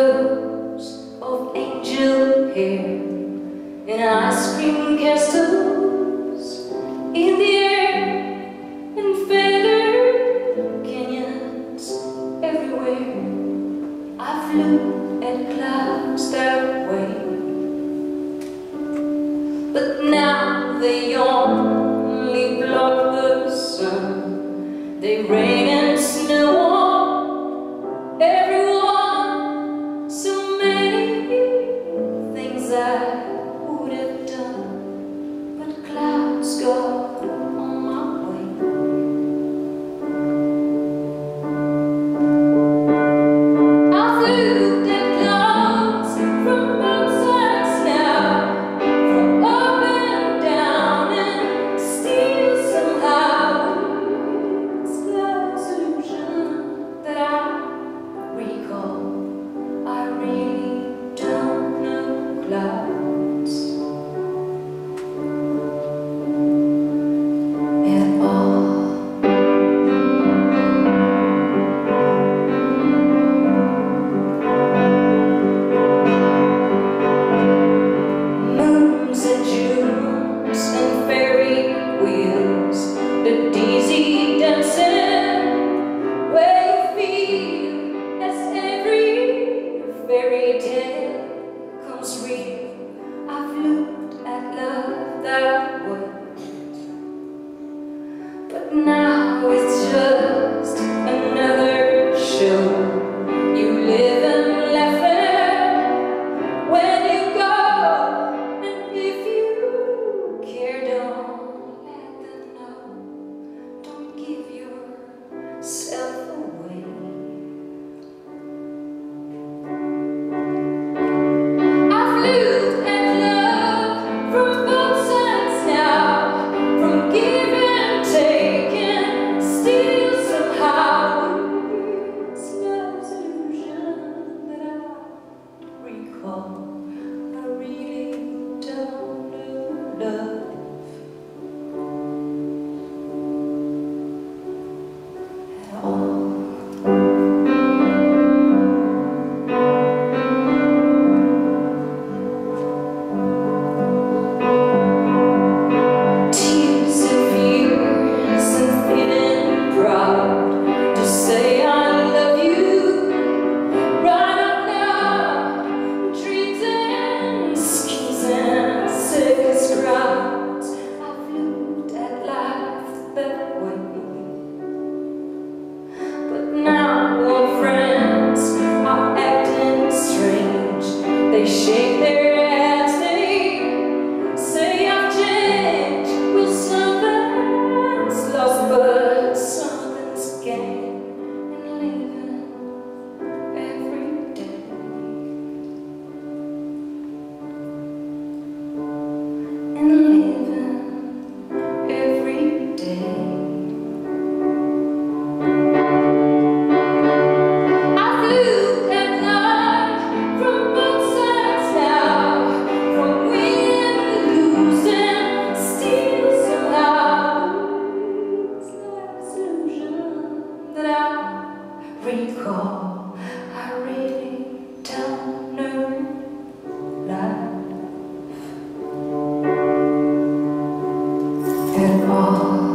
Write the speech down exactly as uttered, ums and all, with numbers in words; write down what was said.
curls of angel hair and ice cream castles in the air and feathered canyons everywhere. I flew at clouds that way, but now they only block the sun. They rain and snow on everyone. So many things I would have done, but clouds got on my way. I flew at clouds from both sides now, from up and down, and still somehow it's God's illusion that I recall. I really don't know clouds at all. Moons and Junes and fairy wheels, the dizzy dancing where you feel as every fairy tale comes real. I've looked at love that way, but now it's just another show. You live and laugh at when you go, and if you care, don't let them know. Don't give yourself away. I flew at love from both sides now, from give and take, and still somehow it's love's illusion that I recall. I really don't know love at all. Tears of years and feeling proud to say I love you right up now. Dreams and schemes and circus crowds, I've looked at life that way, but now old friends are acting strange. They shake their heads, they say I've changed. Well, something's lost, but something's gained in living every day. In living every day. I flew at love from both sides now, from winning and losing, still somehow it's love's illusion that I recall. I really don't know life at all.